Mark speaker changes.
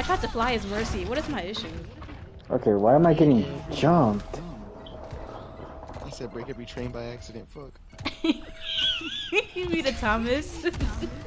Speaker 1: tried to fly as Mercy. What is my issue?
Speaker 2: Okay, why am I getting jumped?
Speaker 3: I said break every train by accident. Fuck.
Speaker 1: You mean a Thomas?